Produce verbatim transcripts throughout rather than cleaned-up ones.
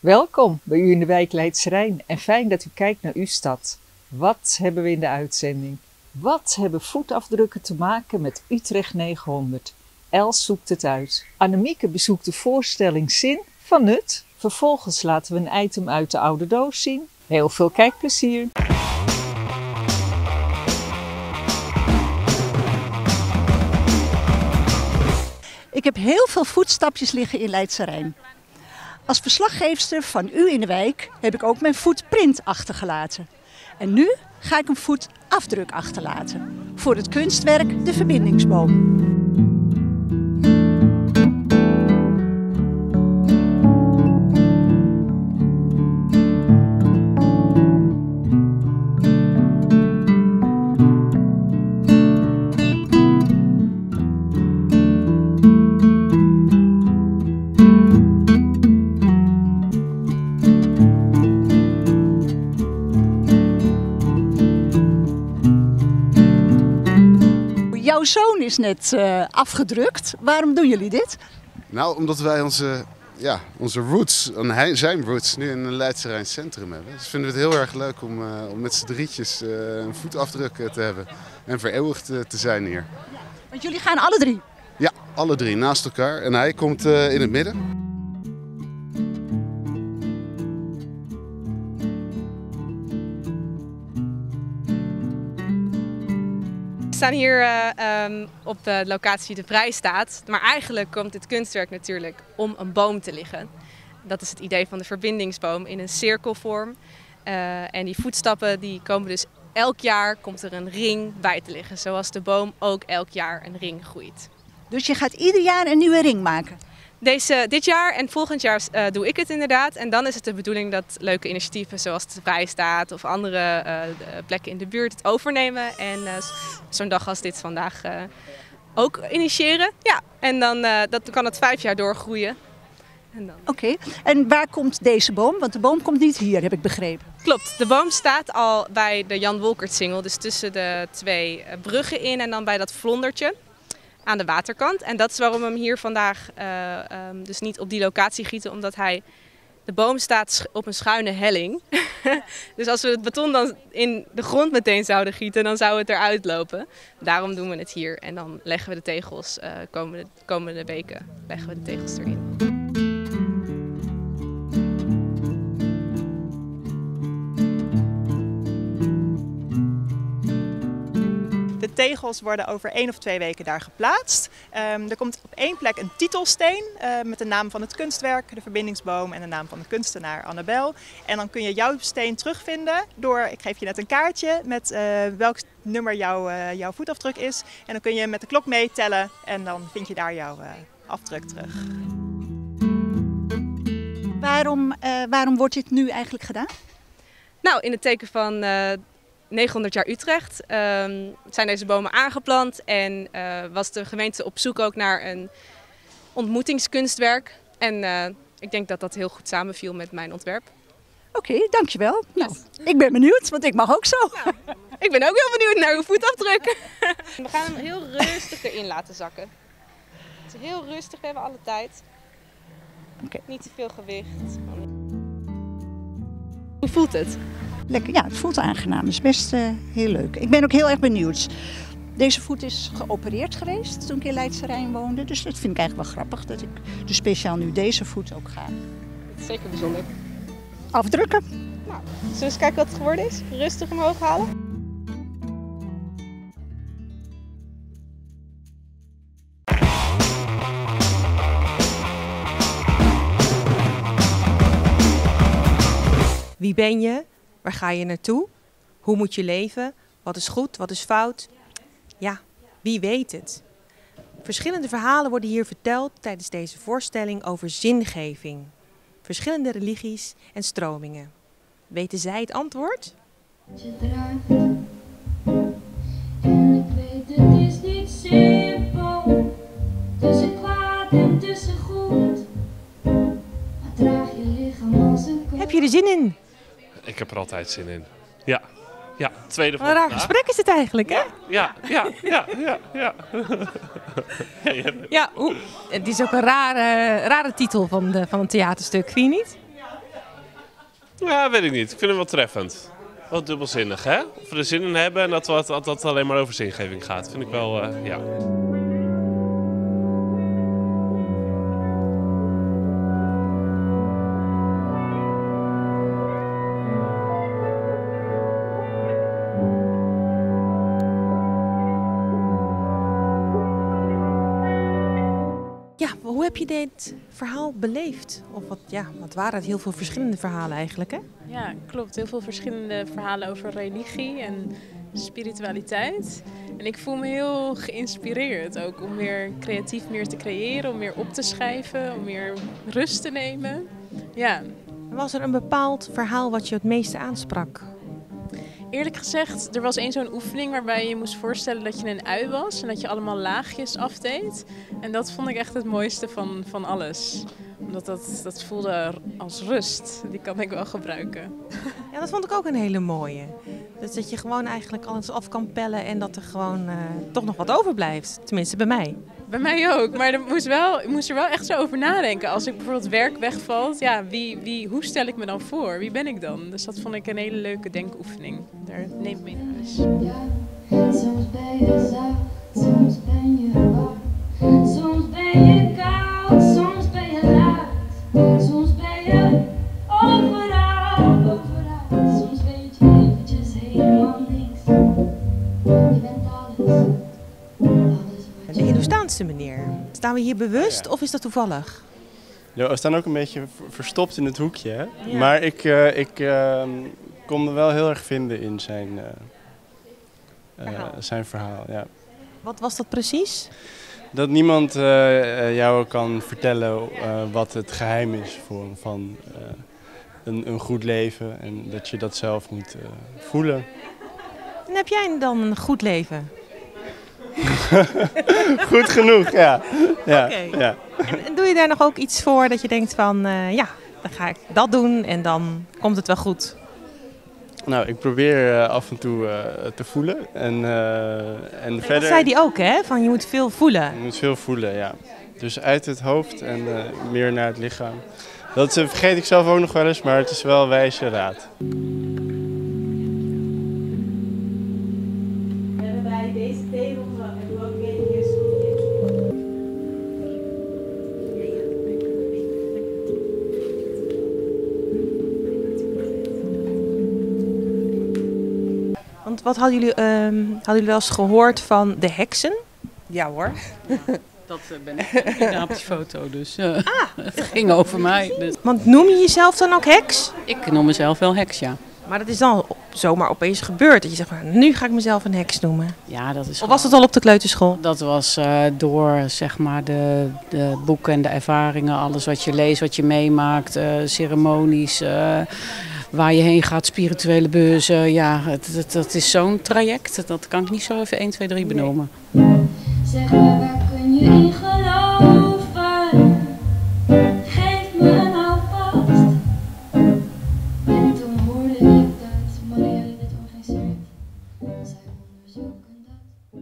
Welkom bij u in de wijk Leidse Rijn en fijn dat u kijkt naar uw stad. Wat hebben we in de uitzending? Wat hebben voetafdrukken te maken met Utrecht negenhonderd? Els zoekt het uit. Annemieke bezoekt de voorstelling Zin van Nut. Vervolgens laten we een item uit de oude doos zien. Heel veel kijkplezier! Ik heb heel veel voetstapjes liggen in Leidse Rijn. Als verslaggeefster van U in de Wijk heb ik ook mijn voetprint achtergelaten. En nu ga ik een voetafdruk achterlaten. Voor het kunstwerk De Verbindingsboom. Jouw zoon is net uh, afgedrukt. Waarom doen jullie dit? Nou, omdat wij onze, ja, onze roots, zijn roots, nu in een Leidse Rijn centrum hebben. Dus vinden we het heel erg leuk om, uh, om met z'n drietjes uh, een voetafdruk te hebben en vereeuwigd uh, te zijn hier. Ja, want jullie gaan alle drie? Ja, alle drie naast elkaar. En hij komt uh, in het midden. We staan hier uh, um, op de locatie De Vrijstaat, maar eigenlijk komt dit kunstwerk natuurlijk om een boom te liggen. Dat is het idee van de verbindingsboom in een cirkelvorm. Uh, en die voetstappen die komen dus elk jaar komt er een ring bij te liggen, zoals de boom ook elk jaar een ring groeit. Dus je gaat ieder jaar een nieuwe ring maken? Deze, dit jaar en volgend jaar uh, doe ik het inderdaad. En dan is het de bedoeling dat leuke initiatieven zoals de Vrijstaat of andere uh, plekken in de buurt het overnemen. En uh, zo'n dag als dit vandaag uh, ook initiëren. Ja, en dan uh, dat kan het vijf jaar doorgroeien. Oké, okay. En waar komt deze boom? Want de boom komt niet hier, heb ik begrepen. Klopt, de boom staat al bij de Jan Wolkertsingel, dus tussen de twee bruggen in en dan bij dat vlondertje aan de waterkant. En dat is waarom we hem hier vandaag uh, um, dus niet op die locatie gieten, omdat hij, de boom staat op een schuine helling. Dus als we het beton dan in de grond meteen zouden gieten, dan zou het eruit lopen. Daarom doen we het hier en dan leggen we de tegels, uh, komende, komende weken leggen we de tegels erin. De tegels worden over één of twee weken daar geplaatst. Um, er komt op één plek een titelsteen uh, met de naam van het kunstwerk, de verbindingsboom en de naam van de kunstenaar Annabel. En dan kun je jouw steen terugvinden door, ik geef je net een kaartje met uh, welk nummer jouw, uh, jouw voetafdruk is. En dan kun je met de klok meetellen en dan vind je daar jouw uh, afdruk terug. Waarom, uh, waarom wordt dit nu eigenlijk gedaan? Nou, in het teken van Uh, negenhonderd jaar Utrecht um, zijn deze bomen aangeplant en uh, was de gemeente op zoek ook naar een ontmoetingskunstwerk. En uh, ik denk dat dat heel goed samenviel met mijn ontwerp. Oké, okay, dankjewel. Yes. Nou, ik ben benieuwd, want ik mag ook zo. Nou, ik ben ook heel benieuwd naar uw voetafdruk. We gaan hem heel rustig erin laten zakken. Het is heel rustig, we hebben alle tijd. Okay. Niet te veel gewicht. Hoe voelt het? Lekker, ja, het voelt aangenaam. Het is best uh, heel leuk. Ik ben ook heel erg benieuwd. Deze voet is geopereerd geweest toen ik in Leidse Rijn woonde. Dus dat vind ik eigenlijk wel grappig dat ik dus speciaal nu deze voet ook ga. Het is zeker bijzonder. Afdrukken. Nou, zullen we eens kijken wat het geworden is? Rustig omhoog halen. Wie ben je? Waar ga je naartoe? Hoe moet je leven? Wat is goed? Wat is fout? Ja, wie weet het? Verschillende verhalen worden hier verteld tijdens deze voorstelling over zingeving. Verschillende religies en stromingen. Weten zij het antwoord? Je draait en ik weet het is niet simpel. Tussen kwaad en tussen goed. Maar draag je lichaam als een kool. Heb je er zin in? Ik heb er altijd zin in. Ja, ja. Tweede van Wat een raar gesprek is het eigenlijk, hè? Ja, ja, ja, ja, ja. Ja, oe, het is ook een rare, rare titel van, de, van een theaterstuk, vind je niet? Ja, weet ik niet. Ik vind hem wel treffend. Wel dubbelzinnig, hè? Of we er zin in hebben en dat het dat, dat alleen maar over zingeving gaat. Vind ik wel, uh, ja. Ja, hoe heb je dit verhaal beleefd? Of wat, ja, wat waren het? Heel veel verschillende verhalen eigenlijk, hè? Ja, klopt. Heel veel verschillende verhalen over religie en spiritualiteit. En ik voel me heel geïnspireerd ook om weer creatief meer te creëren, om meer op te schrijven, om meer rust te nemen. Ja. Was er een bepaald verhaal wat je het meeste aansprak? Eerlijk gezegd, er was één zo'n oefening waarbij je moest voorstellen dat je een ui was en dat je allemaal laagjes afdeed. En dat vond ik echt het mooiste van, van alles. Omdat dat, dat voelde als rust. Die kan ik wel gebruiken. Ja, dat vond ik ook een hele mooie. Dus dat je gewoon eigenlijk alles af kan pellen en dat er gewoon uh, toch nog wat overblijft. Tenminste bij mij. Bij mij ook, maar er moest wel, ik moest er wel echt zo over nadenken. Als ik bijvoorbeeld werk wegvalt, ja, wie, wie, hoe stel ik me dan voor? Wie ben ik dan? Dus dat vond ik een hele leuke denkoefening. Daar neem ik mee naar huis. Ja, soms ben je zacht, soms ben je warm. Soms ben je koud, soms ben je laat. Soms ben je overal, overal. Soms weet je eventjes helemaal niks. Je bent alles. De Hindoestaanse meneer. Staan we hier bewust ja. of is dat toevallig? Ja, we staan ook een beetje verstopt in het hoekje. Hè? Ja. Maar ik, uh, ik uh, kon me wel heel erg vinden in zijn, uh, verhaal. Uh, zijn verhaal. Ja. Wat was dat precies? Dat niemand uh, jou kan vertellen uh, wat het geheim is voor, van uh, een, een goed leven. En dat je dat zelf moet uh, voelen. En heb jij dan een goed leven? Goed genoeg, ja. ja, okay. ja. En, en doe je daar nog ook iets voor dat je denkt van, uh, ja, dan ga ik dat doen en dan komt het wel goed? Nou, ik probeer uh, af en toe uh, te voelen. En, uh, en nee, verder... Dat zei hij ook, hè? Van je moet veel voelen. Je moet veel voelen, ja. Dus uit het hoofd en uh, meer naar het lichaam. Dat uh, vergeet ik zelf ook nog wel eens, maar het is wel wijze raad. Deze tegels en doe ook weer hier stoeltje. Want wat hadden jullie, um, hadden jullie wel eens gehoord van de heksen? Ja hoor. Dat ben ik niet op die foto, dus uh, ah. Het ging over mij. Dus. Want noem je jezelf dan ook heks? Ik noem mezelf wel heks, ja. Maar dat is dan zomaar opeens gebeurd. Dat je zegt, nu ga ik mezelf een heks noemen. Ja, dat is. Of was dat al op de kleuterschool? Dat was uh, door zeg maar de, de boeken en de ervaringen, alles wat je leest, wat je meemaakt, uh, ceremonies, uh, waar je heen gaat, spirituele beurzen. Ja, het, het, dat is zo'n traject. Dat kan ik niet zo even één, twee, drie benoemen. Zeg me, waar kun je in geloven? Geef me nou vast. En toen hoorde ik dat Maria dit organiseert. Zij onderzoeken dat.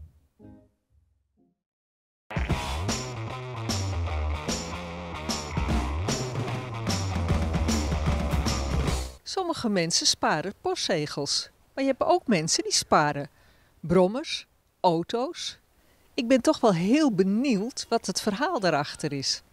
Sommige mensen sparen postzegels. Maar je hebt ook mensen die sparen brommers, auto's. Ik ben toch wel heel benieuwd wat het verhaal daarachter is.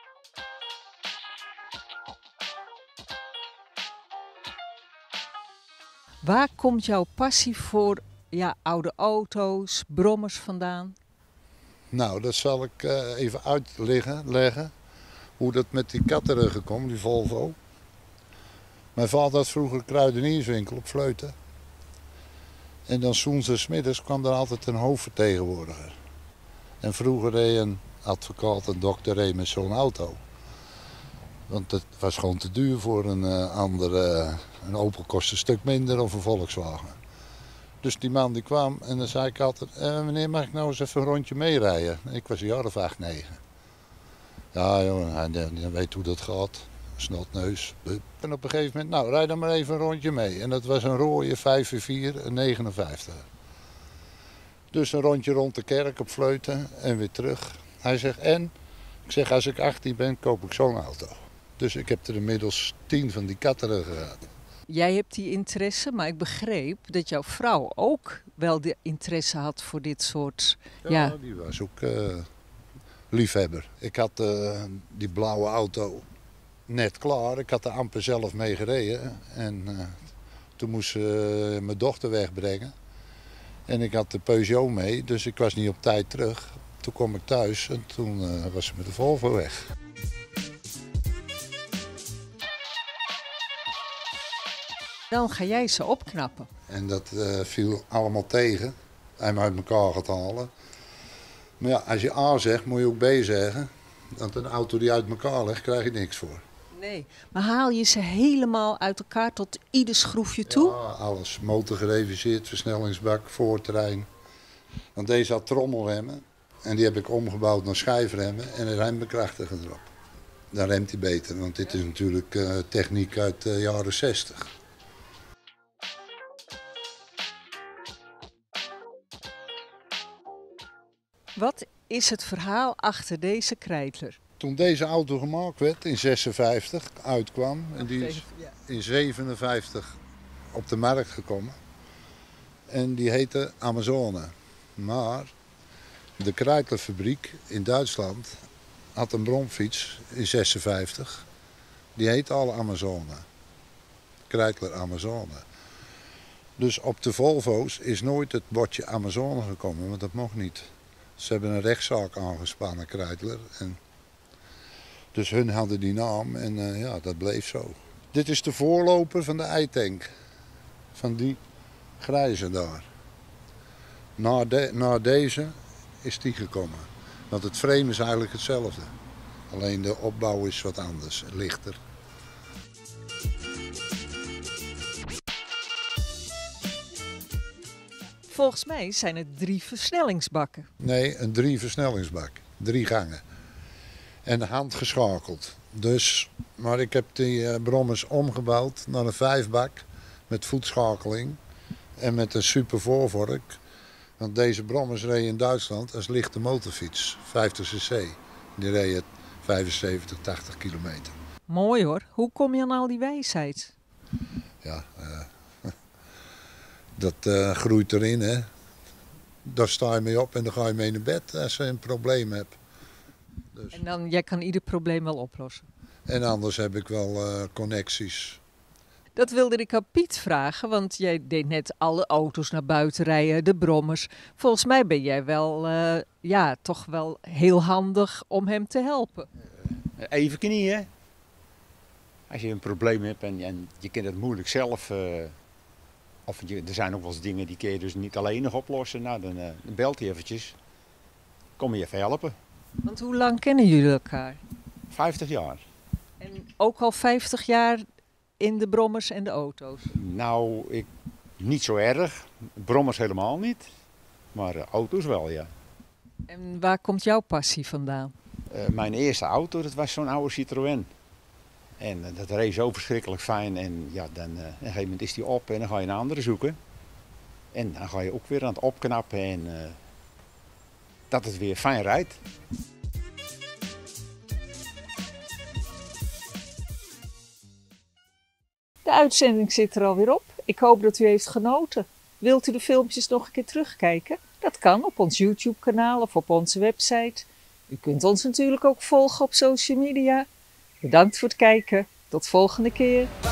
Waar komt jouw passie voor ja, oude auto's, brommers vandaan? Nou, dat zal ik uh, even uitleggen leggen, hoe dat met die kattenruggen komt, die Volvo. Mijn vader had vroeger een kruidenierswinkel op Vleuten. En dan 's ochtends en 's middags kwam er altijd een hoofdvertegenwoordiger. En vroeger reed een advocaat, een dokter reed met zo'n auto. Want het was gewoon te duur voor een uh, andere. Een Opel kost een stuk minder of een Volkswagen. Dus die man die kwam en dan zei ik altijd, eh, meneer, mag ik nou eens even een rondje meerijden? Ik was een jaar of acht, negen. Ja joh, hij, hij weet hoe dat gaat. Snotneus. En op een gegeven moment, nou rijd dan maar even een rondje mee. En dat was een rode vijf vier, een negenenvijftig. Dus een rondje rond de kerk op Vleuten en weer terug. Hij zegt, en? Ik zeg, als ik achttien ben, koop ik zo'n auto. Dus ik heb er inmiddels tien van die katteren gehad. Jij hebt die interesse, maar ik begreep dat jouw vrouw ook wel de interesse had voor dit soort... Ja, Ja, die was ook uh, liefhebber. Ik had uh, die blauwe auto net klaar. Ik had er amper zelf mee gereden. En uh, toen moest ze uh, mijn dochter wegbrengen. En ik had de Peugeot mee, dus ik was niet op tijd terug. Toen kwam ik thuis en toen uh, was ze met de Volvo weg. dan ga jij ze opknappen. En dat uh, viel allemaal tegen. Hij me uit elkaar gaat halen. Maar ja, als je A zegt, moet je ook B zeggen. Want een auto die uit elkaar ligt, krijg je niks voor. Nee, maar haal je ze helemaal uit elkaar tot ieder schroefje toe? Ja, alles. Motor gereviseerd, versnellingsbak, voorterrein. Want deze had trommelremmen. En die heb ik omgebouwd naar schijfremmen en een rembekrachtiger erop. Dan remt hij beter, want dit is natuurlijk uh, techniek uit de jaren zestig. Wat is het verhaal achter deze Kreidler? Toen deze auto gemaakt werd in zesenvijftig, uitkwam, en die is in zevenenvijftig op de markt gekomen. En die heette Amazone. Maar de Kreidlerfabriek in Duitsland had een bromfiets in zesenvijftig. Die heette al Amazone. Kreidler Amazone. Dus op de Volvo's is nooit het bordje Amazone gekomen, want dat mocht niet. Ze hebben een rechtszaak aangespannen, Kreidler. En dus hun hadden die naam en uh, ja, dat bleef zo. Dit is de voorloper van de i-tank. Van die grijze daar. Na, de, na deze is die gekomen. Want het frame is eigenlijk hetzelfde. Alleen de opbouw is wat anders, lichter. Volgens mij zijn het drie versnellingsbakken. Nee, een drie versnellingsbak. Drie gangen. En handgeschakeld. Dus, maar ik heb die uh, brommers omgebouwd naar een vijfbak. Met voetschakeling. En met een super voorvork. Want deze brommers reden in Duitsland als lichte motorfiets. vijftig cc. Die reden vijfenzeventig, tachtig kilometer. Mooi hoor. Hoe kom je aan al die wijsheid? Ja, uh, dat uh, groeit erin, hè. Daar sta je mee op en dan ga je mee naar bed als je een probleem hebt. Dus. En dan, jij kan ieder probleem wel oplossen. En anders heb ik wel uh, connecties. Dat wilde ik aan Piet vragen, want jij deed net alle auto's naar buiten rijden, de brommers. Volgens mij ben jij wel, uh, ja, toch wel heel handig om hem te helpen. Even knieën. Als je een probleem hebt en, en je kunt het moeilijk zelf... Uh, of je, er zijn ook wel eens dingen die kun je dus niet alleen nog oplossen. Nou, dan, uh, dan belt hij eventjes. Kom je even helpen. Want hoe lang kennen jullie elkaar? vijftig jaar. En ook al vijftig jaar in de brommers en de auto's? Nou, ik, niet zo erg. Brommers helemaal niet. Maar uh, auto's wel, ja. En waar komt jouw passie vandaan? Uh, mijn eerste auto, dat was zo'n oude Citroën. En uh, dat reed zo verschrikkelijk fijn. En ja, dan, uh, op een gegeven moment is die op en dan ga je een andere zoeken. En dan ga je ook weer aan het opknappen en uh, dat het weer fijn rijdt. De uitzending zit er alweer op. Ik hoop dat u heeft genoten. Wilt u de filmpjes nog een keer terugkijken? Dat kan op ons YouTube-kanaal of op onze website. U kunt ons natuurlijk ook volgen op social media. Bedankt voor het kijken. Tot volgende keer.